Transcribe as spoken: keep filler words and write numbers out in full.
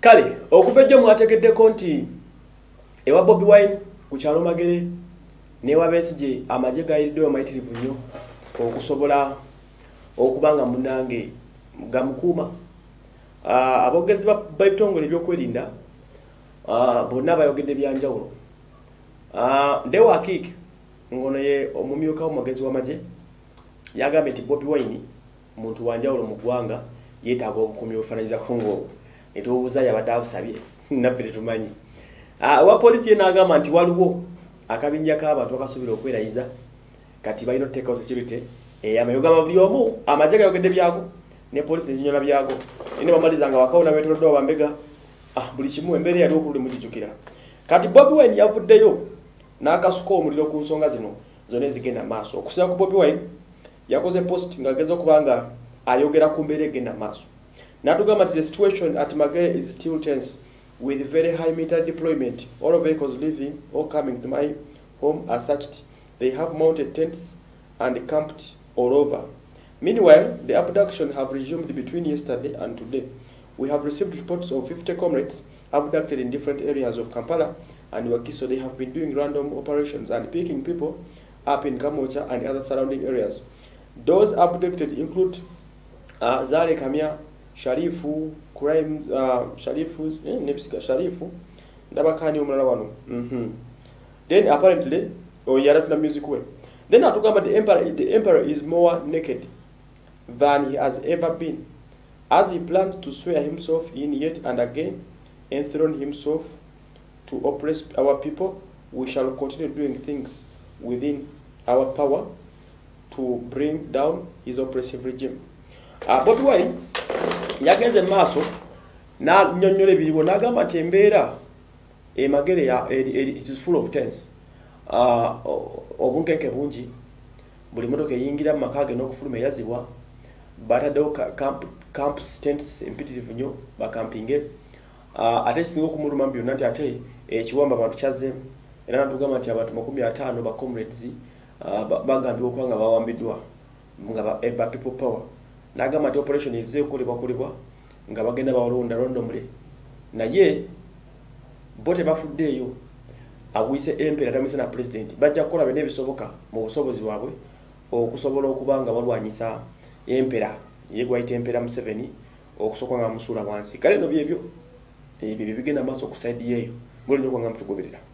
Kale okuva ejjo mwategeddeko nti ewa Bobi Wine ku kyalo Magere newa Besigye amaje gayiriddeyo mayitirivu nnyo okusobola okubanga munange gamukuuma. Uh, abogezi babitongole ebyokwerinda uh, bonna bayogedde byanjawulo. Uh, Ndewa Akik ngono ye omumyuka omugezi w'amaje yagambye nti Bobi Wine muntu wanjawulo mu ggwanga yeetaaga obukuumi obufaananyiza kongo netubuuza yabadde abusabye naffe tetumanyi. Uh, wa polisi ye n'agamba nti waliwo akabinja k'abantu akasuubira okwerayiza kati balina okuteekawo security ey'amayogama buli omu amaje gayogedde byago ne polisi nezinyola byago ene bamaliza nga wakawuna betolodde bambega ah buli kimu embeera yali okulule mujijukira. Kati Bobi Wine yavuddeyo n'akasuka omuliro ku nsonga zino zonna ezigenda maaso. Okusinga ku Bobi Wine yakoze post ng'ageza okubanga ayogera ku mbeera egenda maaso. N'atugamba nti the situation at Magere is still tense with very high meter deployment. All vehicles leaving or coming to my home are searched. They have mounted tents and camped all over. Meanwhile, the abduction have resumed between yesterday and today. We have received reports of fifty comrades abducted in different areas of Kampala and Wakiso. They have been doing random operations and picking people up in Kamocha and other surrounding areas. Those abducted include uh, Zare Kamia, Sharifu, Crime, uh, Sharifu, eh, Nepsika Sharifu, Nabakani Umrawano. Mm-hmm. Then apparently, oh, Yaratna music way. Then I talk about the emperor. The emperor is more naked than he has ever been, as he planned to swear himself in yet and again, enthrone himself to oppress our people. We shall continue doing things within our power to bring down his oppressive regime. Uh, Bobi Wine yagenze maaso na nyonyole bilibo nagamba nti embeera e Magere ya it is full of tense. Uh, obunkenke bungi buli motoka eyingira mu makage n'okufuluma eyazibwa bataddewo camp, camp tents empitirivu nnyo bakampinge. Uh, ate kisinga okumuluma mu byonna nti ate ekiwamba abantu kyazzeemu era natugamba nti abantu makumi ataano ba comrades uh, bagambibwa okuba nga bawambiddwa nga ba, ba people power. N'agamba nti operation ezze okolebwa kolebwa nga bagenda bawalonda rondomule naye bo tebafuddeeyo. Awise empera tamisa na president bajja kukola bene bisoboka mu busobozi bwabwe okusobola okubanga balwanyisa empera yegwaite empera Museveni okusoka nga musula wansi. Kale no byebyo ebyo bigenda maaso ku side yeyo ngoli nyo kwanga mtugoberera.